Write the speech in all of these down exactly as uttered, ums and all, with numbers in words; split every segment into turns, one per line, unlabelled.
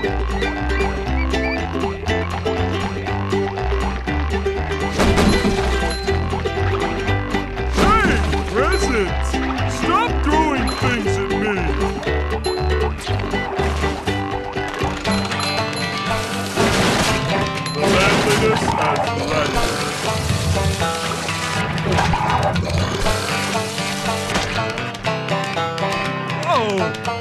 Stop throwing things at me! The manliness has blessed. Oh!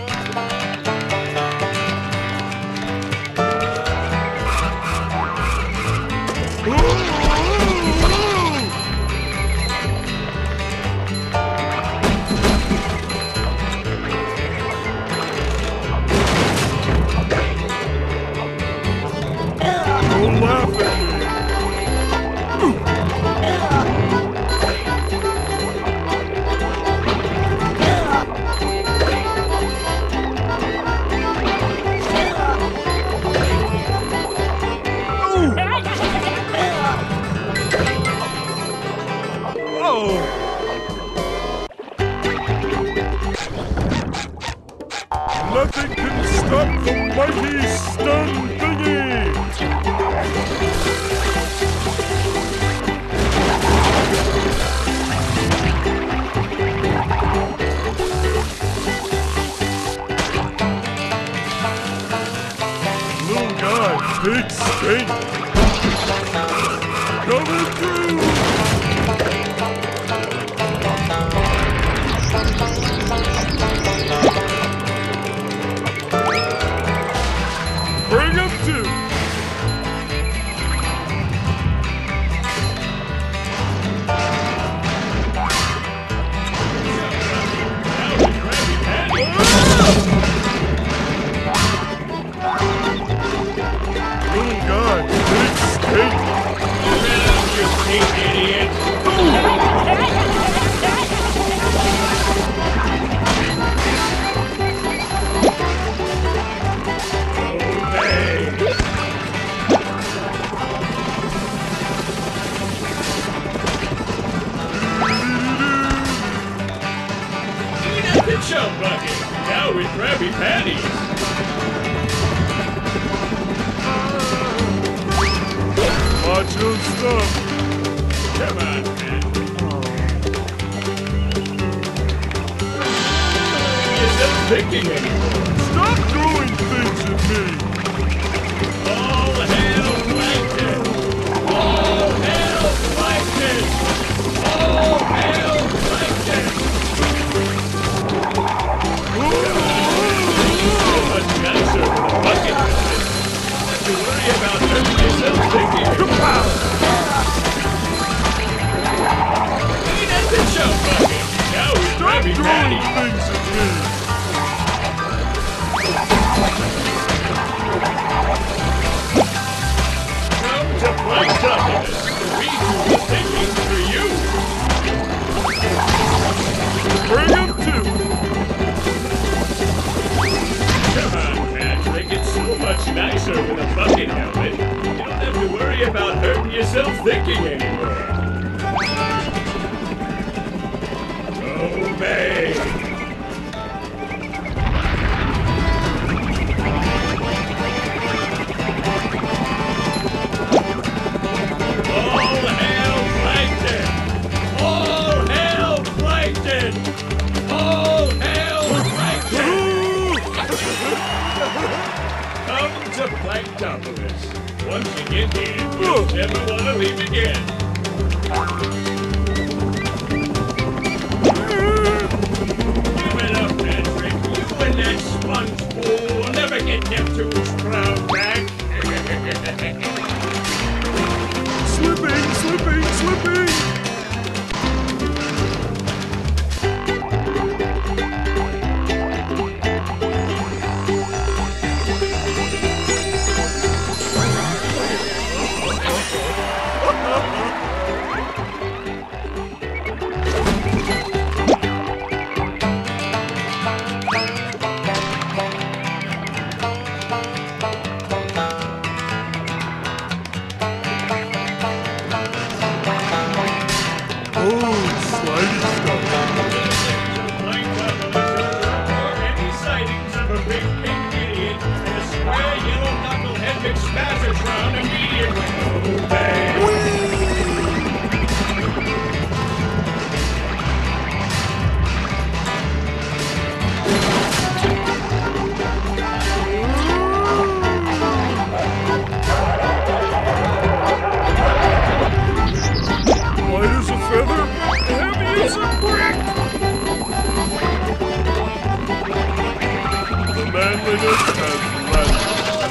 Nothing can stop the mighty stun thingy! Little guy, big stink! Coming through! Bring him to! Little guy, big steak!
Get out, you stink idiot! Chum bucket, now with Krabby Patties.
Macho stuff.
Come on, man. Isn't thinking anymore.
Stop throwing things at me.
All hail Plankton. All hail Plankton. All hail Plankton. Much nicer with a bucket helmet. Don't have to worry about hurting yourself thinking. Kapow! Clean up the chum bucket. Now with Krabby Patty.
Things at me.
Come to Planktopolis. We do the thinking for you.
Bring him to.
Come on, Patrick. It's so much nicer with a bucket helmet. You don't have to worry about hurting yourself thinking anymore. Obey! All hail Plankton! All hail Plankton! All hail Plankton! Come to Planktopolis. Once you get here, you'll never want to leave again. Give it up, Patrick. You and that sponge fool will never get Neptune's crown back.
Slipping, slipping, slipping. manliness has landed.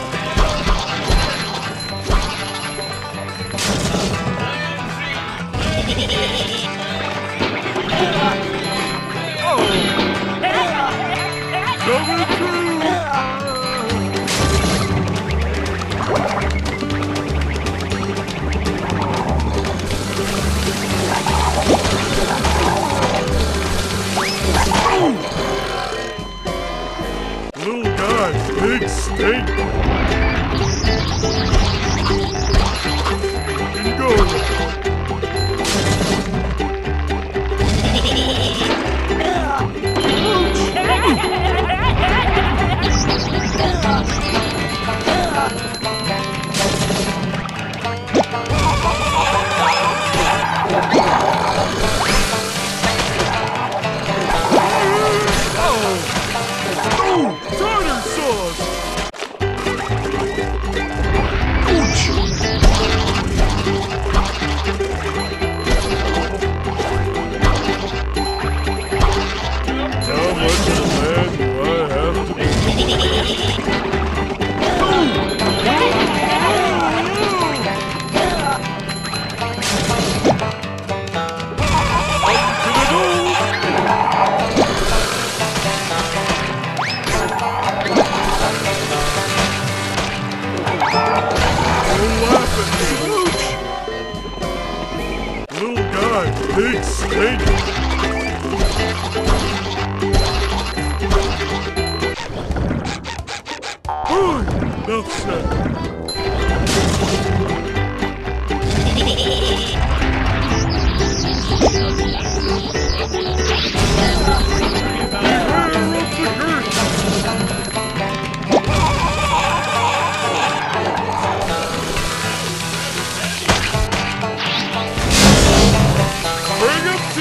Coming through! Little guy, big stink. Can go. Tartar sauce! How much land do I have to be? Little guy, big stink. Ooh, enough said. Bring him to!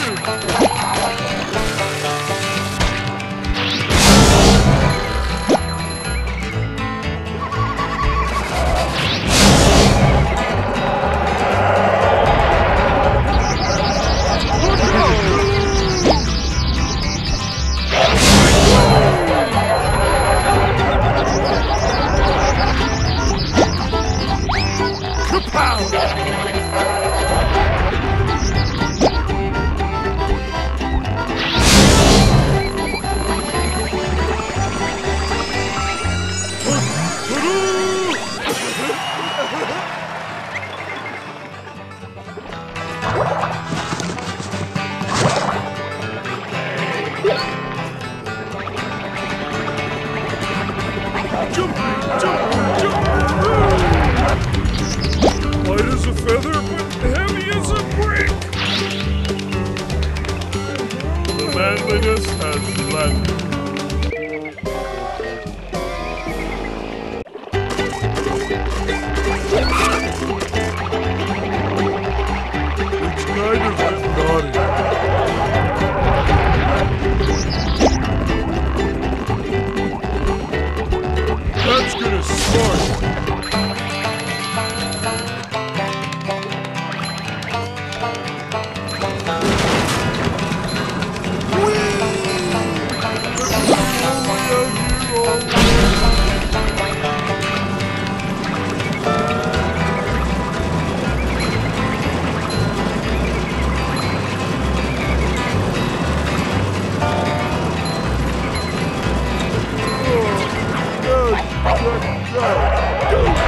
Jumping, jumping, jumping! Light as a feather, but heavy as a brick! The manliness has landed. It's kind of hypnotic. That's gonna start. Go!